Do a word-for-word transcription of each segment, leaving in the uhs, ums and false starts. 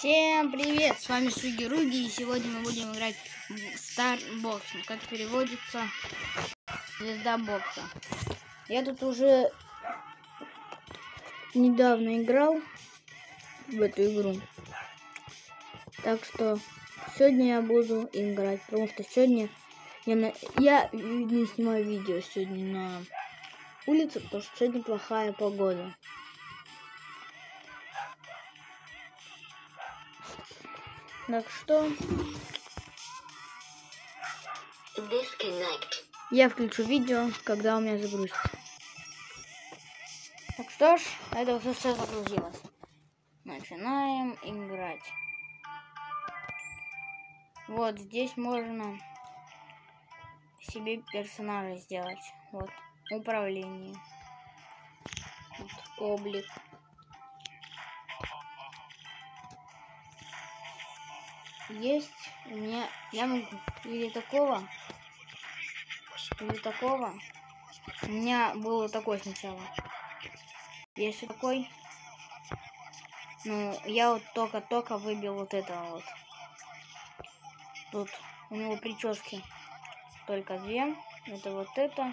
Всем привет, с вами Суги Руги, и сегодня мы будем играть в Star Box, как переводится звезда бокса. Я тут уже недавно играл в эту игру, так что сегодня я буду играть, потому что сегодня я, на... я не снимаю видео сегодня на улице, потому что сегодня плохая погода. Так что Disconnect. Я включу видео, когда у меня загрузится. Так что ж, это уже все загрузилось. Начинаем играть. Вот здесь можно себе персонажа сделать. Вот управление. Вот, облик. Есть у меня, я могу или такого, или такого. У меня было такой сначала. Есть такой. Ну, я вот только-только выбил вот этого вот. Тут у него прически только две. Это вот это.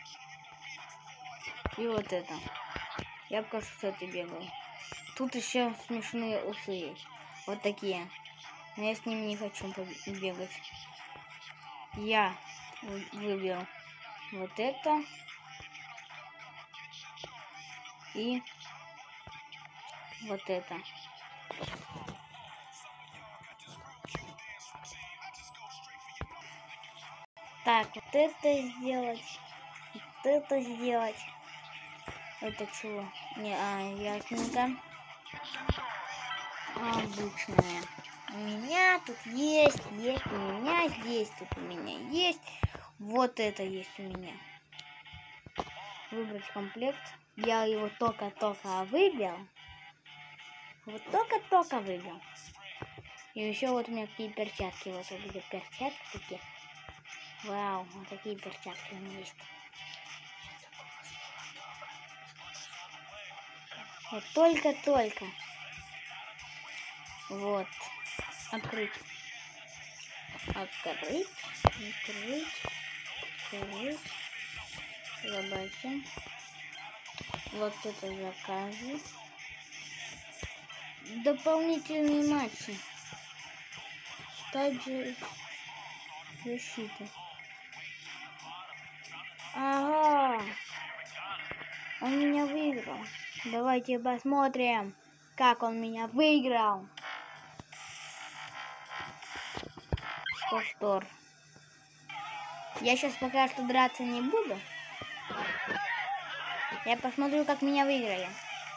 И вот это. Я пока что с этой бегал. Тут еще смешные усы есть. Вот такие. Но я с ними не хочу бегать. Я выберу вот это. И вот это. Так, вот это сделать. Вот это сделать. Это чего? Не, а, ясненько. Обычная. У меня тут есть, есть у меня здесь, тут у меня есть. Вот это есть у меня. Выбрать комплект. Я его только-только выбил. Вот только-только выбил. И еще вот у меня такие перчатки. Вот эти перчатки такие. Вау, вот такие перчатки у меня есть. Вот только-только. Вот. Открыть. Открыть. Открыть. Открыть. Забавьте. Вот это заказы. Дополнительные матчи. Стадия защиты. Ага. Он меня выиграл. Давайте посмотрим, как он меня выиграл. Повтор. Я сейчас пока что драться не буду. Я посмотрю, как меня выиграли.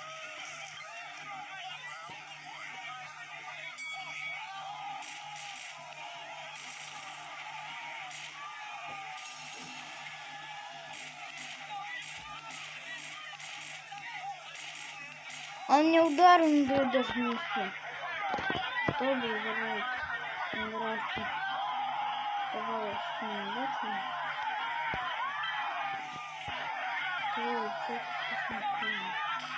Он мне удар не дает даже нести. Кто бы играет? Здравствуйте. Пожалуйста, не дайте. Ой, что посмотрим.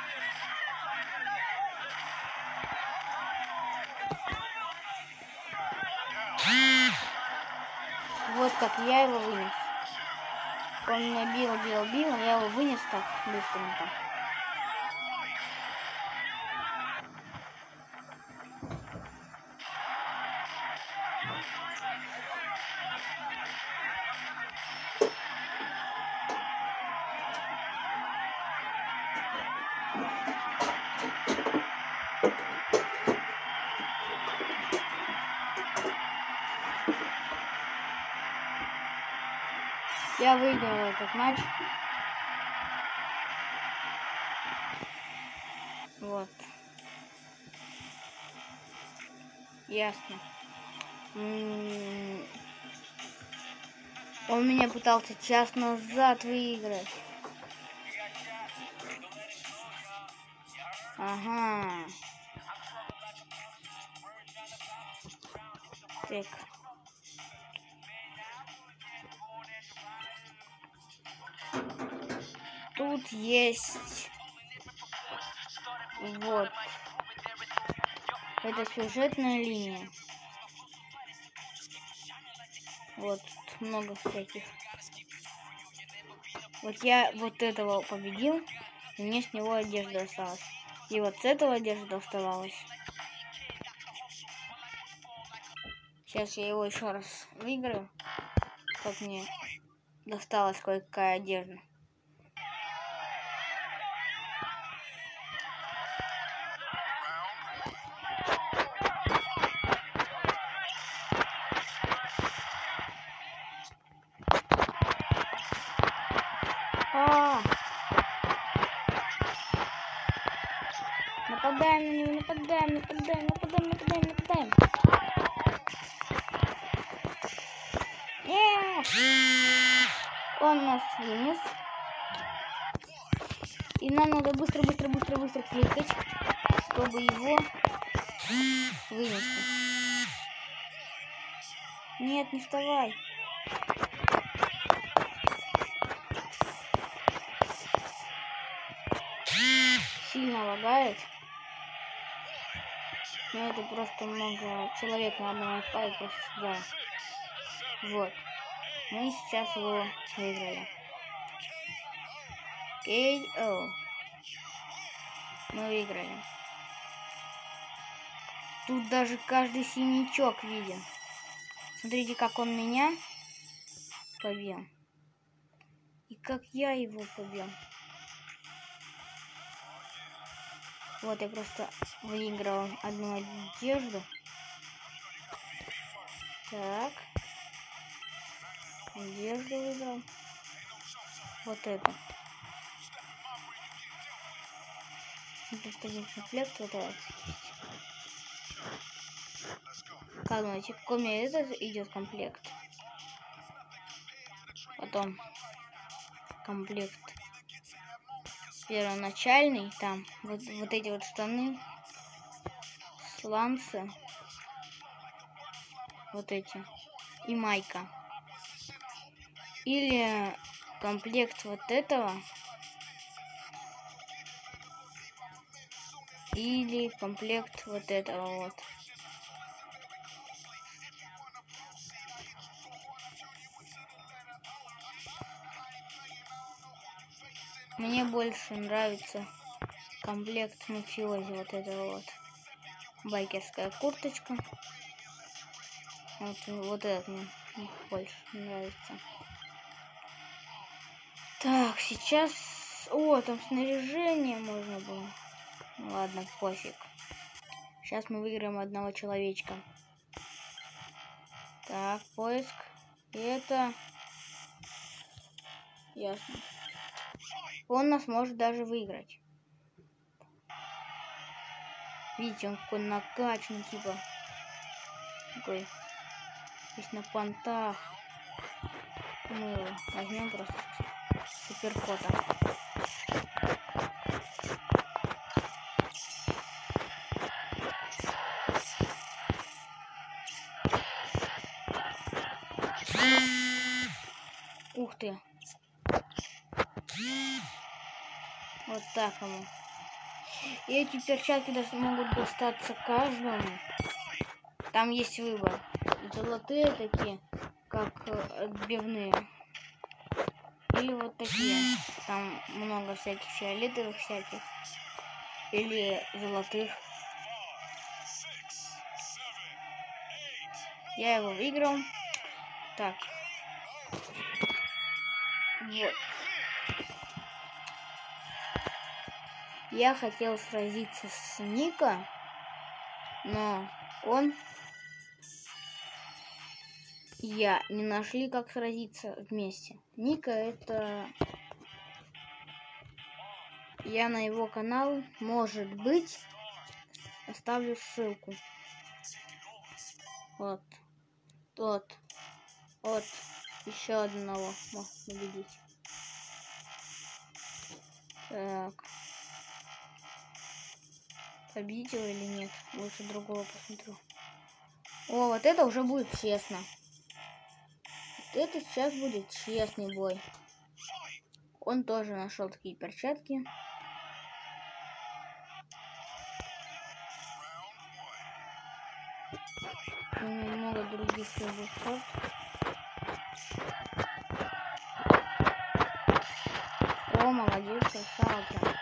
Вот как я его вынес. Он меня бил, бил, бил, я его вынес так быстренько. Я выиграл этот матч. Вот. Ясно. М-м-м. Он меня пытался час назад выиграть. Ага. Так. Тут есть вот Это сюжетная линия. Вот много всяких. Вот я вот этого победил, и мне с него одежда осталась. И вот с этого одежда оставалась. Сейчас я его еще раз выиграю, как мне досталась кое-какая одежда. А! Нападаем на него, нападаем, нападаем, нападаем, нападаем, нападаем. Нет! Он нас вынес. И нам надо быстро, быстро, быстро, быстро кликать, чтобы его вынести. Нет, не вставай. Сильно лагает. Но это просто много человек на одном айпаде просто да. Вот. Мы сейчас его выиграли. кей о. Мы выиграли. Тут даже каждый синячок виден. Смотрите, как он меня побил. И как я его побил. Вот я просто выиграл одну одежду. Так. Одежду выиграл. Вот это. Тут один комплект вот этот. Как думаете, какой у меня этот идет комплект? Потом комплект первоначальный, там вот, вот эти вот штаны, сланцы, вот эти, и майка. Или комплект вот этого, или комплект вот этого вот. Мне больше нравится комплект мафиози, вот это вот. Байкерская курточка. Вот, вот этот мне больше нравится. Так, сейчас... О, там снаряжение можно было. Ну, ладно, пофиг. Сейчас мы выиграем одного человечка. Так, поиск. И это... Ясно. Он нас может даже выиграть. Видите, он какой накачанный, типа. Такой. Весь на понтах. Мы его возьмем просто суперкота. Ух ты. Вот так ему. И эти перчатки даже могут достаться каждому. Там есть выбор. Золотые такие, как отбивные. Или вот такие. Там много всяких фиолетовых всяких. Или золотых. Я его выиграл. Так. Вот. Я хотел сразиться с Ника, но он и я не нашли, как сразиться вместе. Ника это... Я на его канал, может быть, оставлю ссылку. Вот. Тот. Вот. Еще одного мог победить. Так. Победить его или нет? Лучше другого посмотрю. О, вот это уже будет честно. Вот это сейчас будет честный бой. Он тоже нашел такие перчатки. У меня много других любых карт. О, молодец, красавка.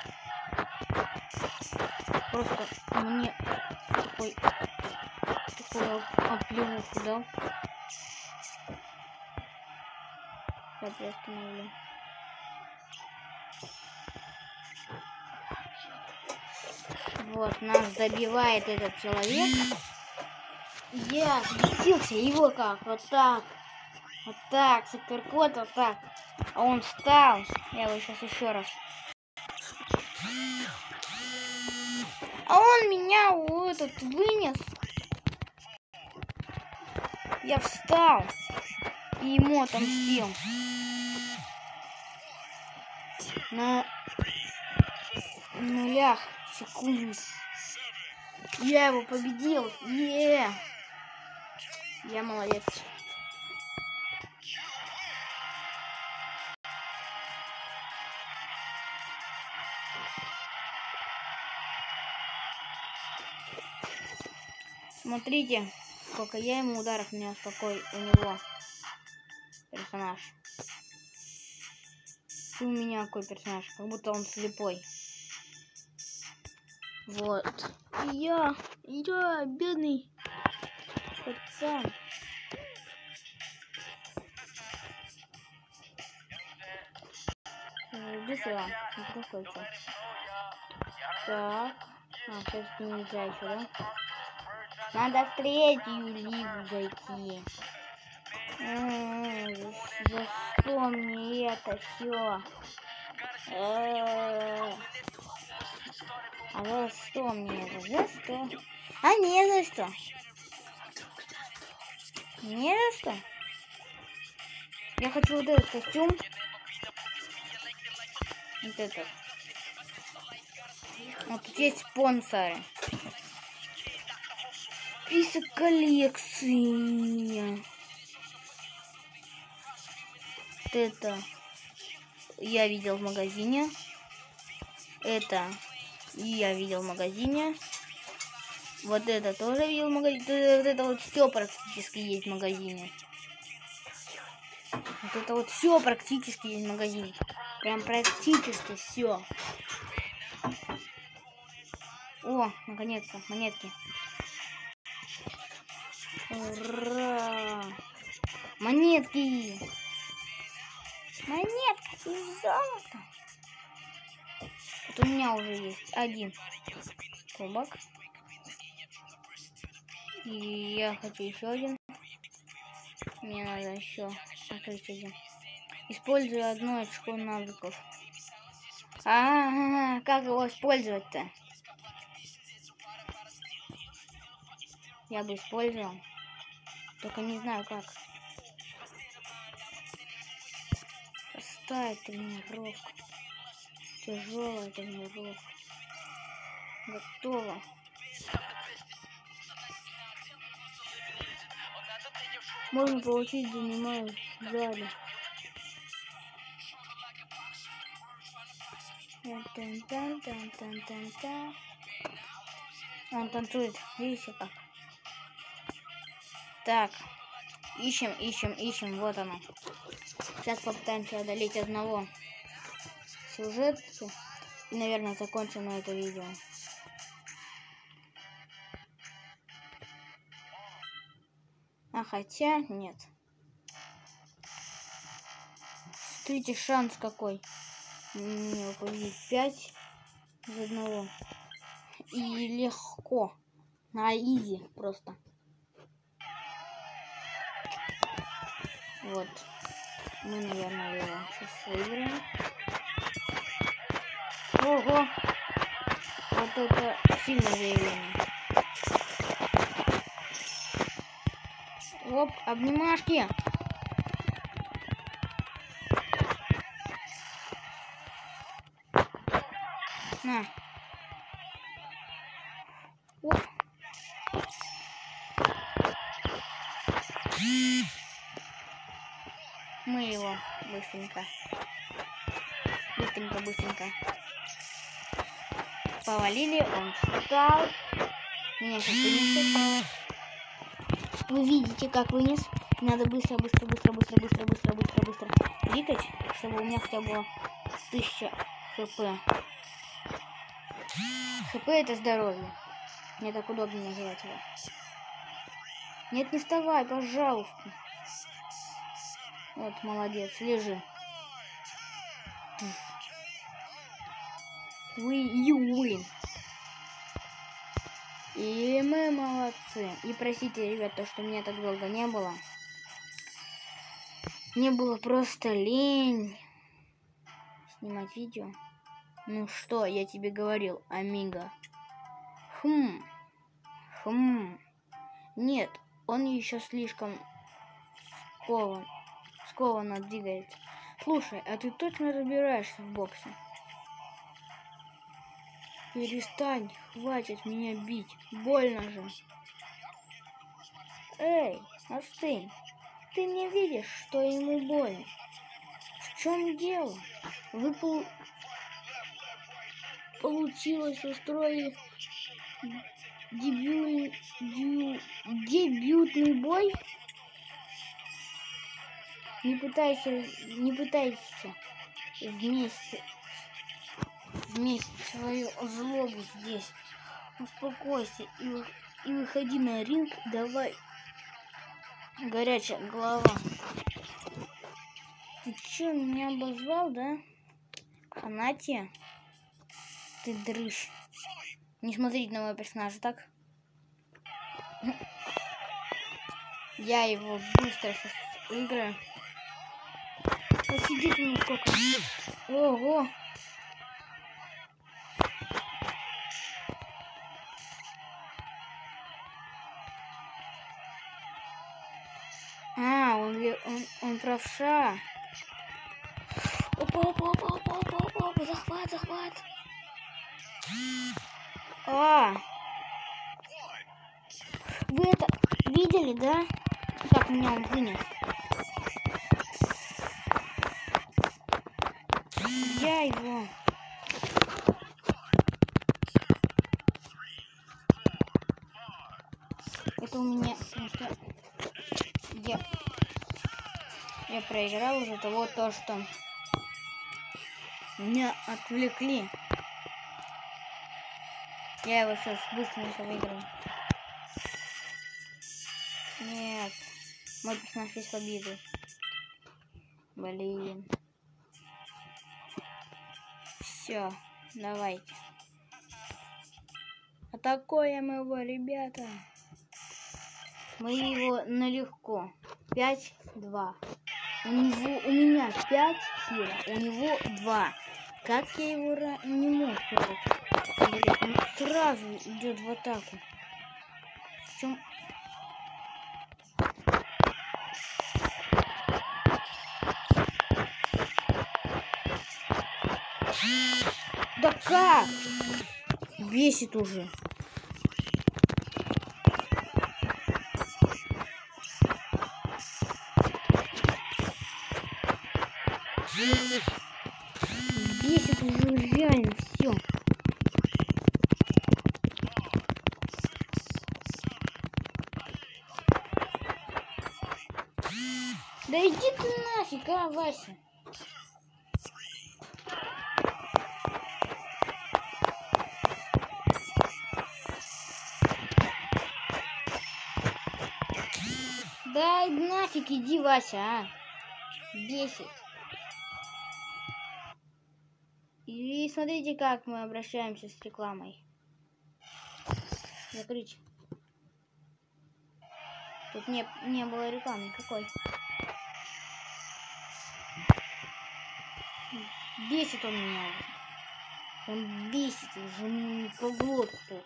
Просто мне такой такую оплевуху дал. Я приостановлю. Вот, нас добивает этот человек. Я сместился, его как? Вот так. Вот так, суперкот, вот так. А он встал. Я его сейчас еще раз. А он меня вот этот вынес. Я встал. И ему отомстил. На нулях секунд. Я его победил. Е-е-е. Я молодец. Смотрите, сколько я ему ударов нанес, какой у него персонаж. И у меня какой персонаж, как будто он слепой. Вот. И я, я бедный пацан. Иди сюда, не проходится. Так. А, сейчас нельзя еще, да? Надо в третью лигу зайти. М-м, за, за что мне это все? А за что мне это? За что? А не за что. Не за что. Я хочу вот этот костюм. Вот этот. Вот тут есть спонсоры. Список коллекции. Вот это я видел в магазине. Это я видел в магазине. Вот это тоже видел в магазине. Вот это вот все практически есть в магазине. Вот это вот все практически есть в магазине. Прям практически все. О, наконец-то, монетки. Ура! Монетки! Монетка из золота. Вот у меня уже есть один кубок. И я хочу еще один. Мне надо еще открыть один. Использую одно очко навыков. А, -а, -а как его использовать-то? Я бы использовал. Только не знаю как. Простая тренировка. Тяжелая тренировка. Готово. Можно получить, занимаюсь в зале. Он танцует. Видите как? Так. Ищем, ищем, ищем. Вот оно. Сейчас попытаемся одолеть одного сюжета. И, наверное, закончим на это видео. А хотя нет. Смотрите, шанс какой. Мне победить пять из одного. И легко. На изи просто. Вот. Мы, наверное, его сейчас выиграем. Ого! Вот это сильное заявление. Оп, обнимашки. На. Оп. Мы его быстренько. Быстренько, быстренько. Повалили, он встал. Меня сейчас вынесет. Вы видите, как вынес? Надо быстро, быстро, быстро, быстро, быстро, быстро, быстро, быстро кликать, чтобы у меня хотя бы было тысяча хп. ХП это здоровье. Мне так удобнее называть его. Нет, не вставай, пожалуйста. Вот, молодец, лежи. We, you win. И мы молодцы. И простите, ребят, то, что меня так долго не было. Мне было просто лень снимать видео. Ну что, я тебе говорил, Амиго. Хм. Хм. Нет, он еще слишком скован. Скованно двигается. Слушай, а ты точно разбираешься в боксе? Перестань, хватит меня бить. Больно же. Эй, остынь. Ты не видишь, что ему больно? В чем дело? Вы пол... получилось устроить дебют... дю... дебютный бой? Не пытайся, не пытайся вместе, вместе свою злобу здесь. Успокойся и, и выходи на ринг. Давай. Горячая голова. Ты че, меня обозвал, да? Фанатия? Ты дрыщ. Не смотрите на моего персонажа, так? Я его быстро сейчас выиграю. Посидите мне сколько. Ого. А, он, он, он правша. Опа, опа, опа, опа, опа, опа, опа, захват, захват. А. Вы это видели, да? Как меня он вынес? Я его. Это у меня, потому что я, я проиграл из-за того, то, что меня отвлекли. Я его сейчас быстренько выиграю. Нет, мой персонаж весь победы. Блин. Все, давайте. Атакуем его, ребята. Мы его налегко. пять два. У него, у меня пять сила, у него два. Как я его не мог? Он сразу идет в атаку. В чем? Да как? Бесит уже. Бесит уже реально все. Да иди ты нафиг, а, Вася. Да нафиг иди, Вася, а. Бесит. И смотрите, как мы обращаемся с рекламой. Закрыть. Тут не, не было рекламы никакой. Бесит он меня. Он бесит уже по глотку тут.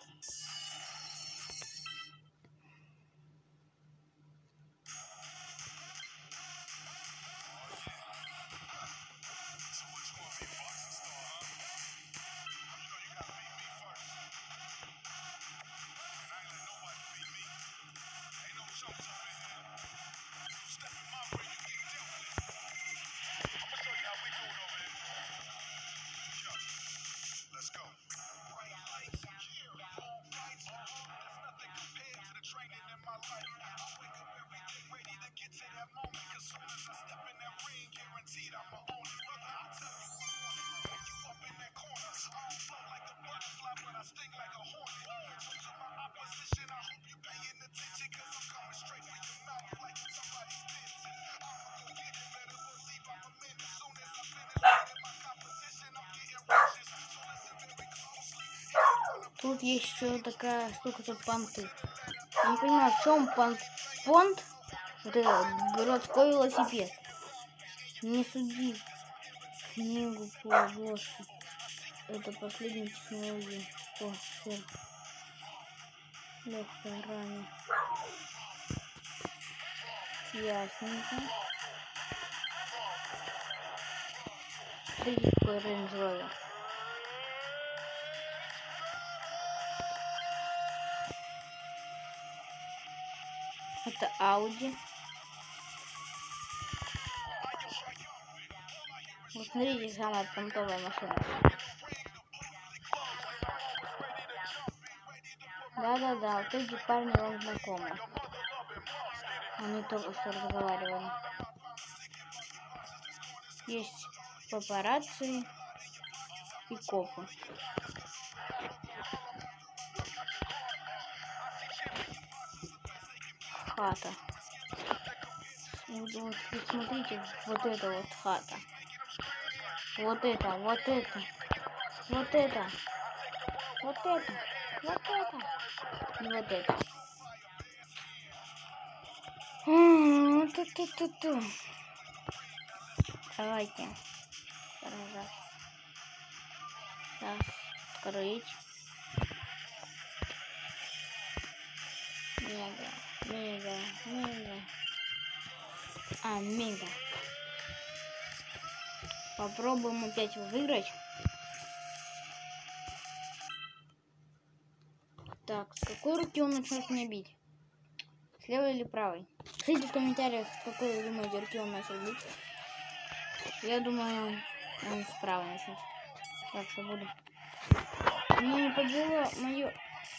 Тут есть еще такая штука, тут понты. Я не понимаю, в чем понт? Понт? Вот это городской велосипед. Не суди книгу по обложке. Это последняя технология. О, все. Легкая рана. Ясненько. Смотрите, какой Range Rover. Это Audi. Вот смотрите, самая понтовая машина. Да-да-да, вот эти парни вам знакомы. Они только что разговаривали. Есть папарацци и копы. Хата. Вот, вот, смотрите, вот это вот хата. Вот это, вот это, вот это, вот это, вот это, и вот это. Ту-ту-ту-ту. Давайте сражаться. Сейчас открыть. Мега, мега, мега. А, мега. Попробуем опять выиграть. Так, с какой руки он начнет меня бить? С левой или правой? Пишите в комментариях, с какой вы думаете руки он начал бить. Я думаю, он с правой начнет. Так что буду. Мне не подвело мое.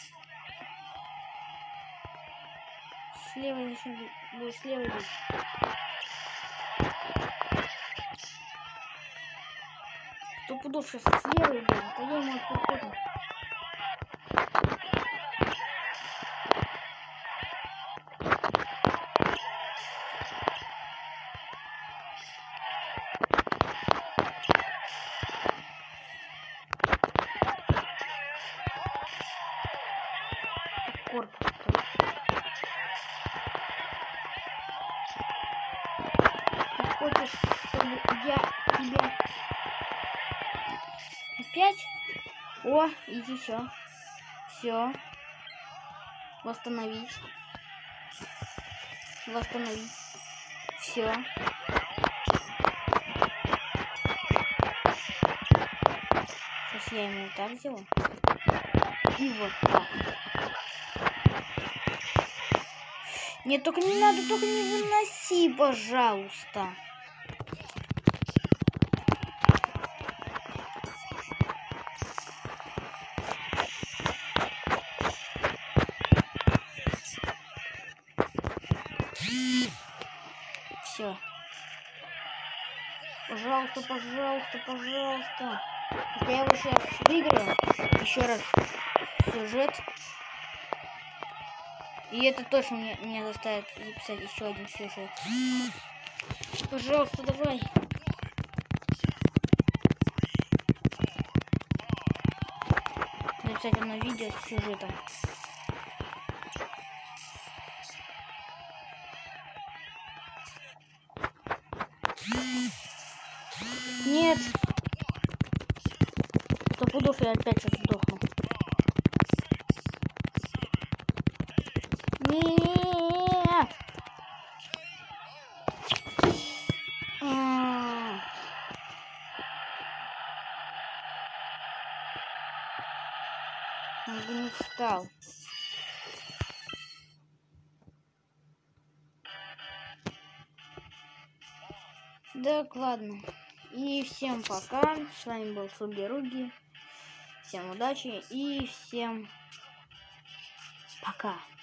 С левой начнет бить. Буду с левой бить. Сто пудов сейчас с левой бить. Тогда ему отходим. Корпус. Ты хочешь, чтобы я тебя опять? О, иди, все. Все. Восстановить. Восстановить. Все. Сейчас я ему так сделаю. И вот так. Нет, только не надо, только не выноси, пожалуйста. Все. Пожалуйста, пожалуйста, пожалуйста. Если я его сейчас выиграю, еще раз сюжет. И это точно мне, меня заставит записать еще один сюжет. Пожалуйста, давай. Записать одно видео с сюжетом. Нет. Сто пудов я опять сейчас сдохну. Нет. А-а-а. Он бы не встал. Так, ладно. И всем пока. С вами был Суберуги. Всем удачи и всем пока.